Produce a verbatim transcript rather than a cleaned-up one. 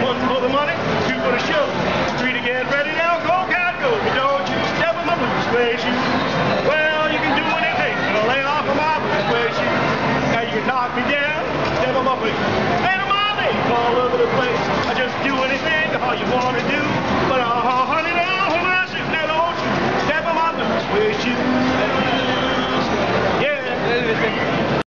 One for the money, two for the show. Three to get ready now, go cat go. But don't you step on my blue suede shoes. Well, you can do anything, but I'll lay off of my blue suede shoes. Now you can knock me down, step on my blue